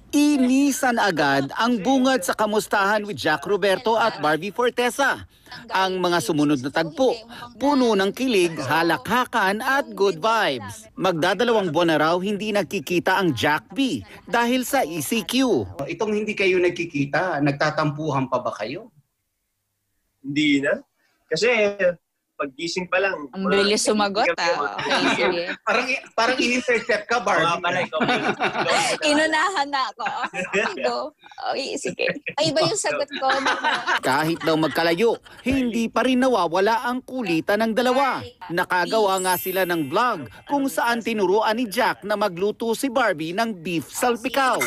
Inisan agad ang bungad sa kamustahan with Jack Roberto at Barbie Fortesa. Ang mga sumunod na tagpo, puno ng kilig, halakhakan at good vibes. Magdadalawang buwan na raw hindi nagkikita ang Jack B dahil sa ECQ. Itong hindi kayo nagkikita, nagtatampuhan pa ba kayo? Hindi na. Kasi paggising pa lang. Ang bilis sumagot Okay, sige. Parang in-intercept ka, Barbie. Inunahan na ako. Okay, go. Okay, sige. Ay, iba yung sagot ko. Kahit daw magkalayo, hindi pa rin nawawala ang kulitan ng dalawa. Nakagawa nga sila ng vlog kung saan tinuruan ni Jack na magluto si Barbie ng beef salpicao.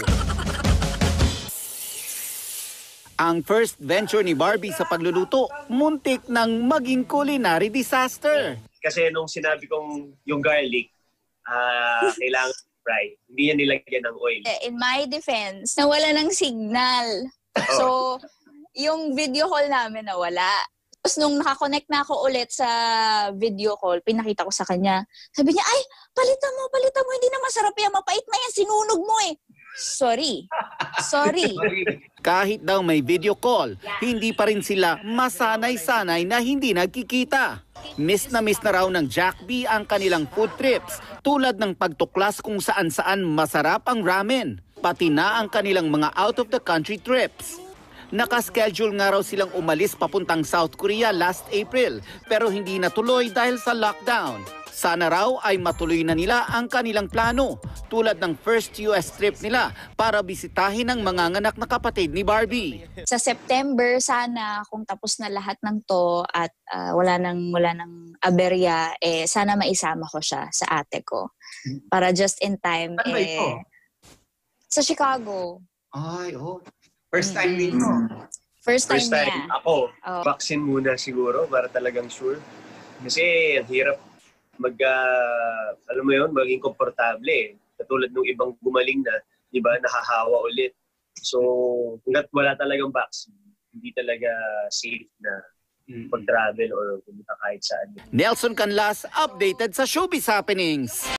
Ang first venture ni Barbie sa pagluluto, muntik ng maging culinary disaster. Kasi nung sinabi kong yung garlic, kailangan fry. Hindi niya nilagyan ng oil. In my defense, nawala ng signal. So, yung video call namin nawala. Tapos nung nakakonect na ako ulit sa video call, pinakita ko sa kanya. Sabi niya, ay, palitan mo, hindi na masarap yan, mapait na yan, sinunog mo eh. Sorry. Kahit daw may video call, hindi pa rin sila masanay-sanay na hindi nagkikita. Miss na raw ng Jack B ang kanilang food trips, tulad ng pagtuklas kung saan-saan masarap ang ramen, pati na ang kanilang mga out-of-the-country trips. Nakaschedule nga raw silang umalis papuntang South Korea last April, pero hindi natuloy dahil sa lockdown. Sana raw ay matuloy na nila ang kanilang plano, tulad ng first US trip nila para bisitahin ang manganganak na kapatid ni Barbie. Sa September sana, kung tapos na lahat ng to at wala nang aberya, sana maisama ko siya sa ate ko. Para just in time. Saan ba ito? Sa Chicago. Ay, first time ninyo. First time niya. Ako, vaccine muna siguro para talagang sure. Kasi ang hirap alam mo yun, maging komportable. Katulad nung ibang gumaling na, iba, nahahawa ulit. So, hanggat wala talagang vaccine, hindi talaga safe na pag-travel or pumunta kahit saan. Nelson Canlas, updated sa Showbiz Happenings.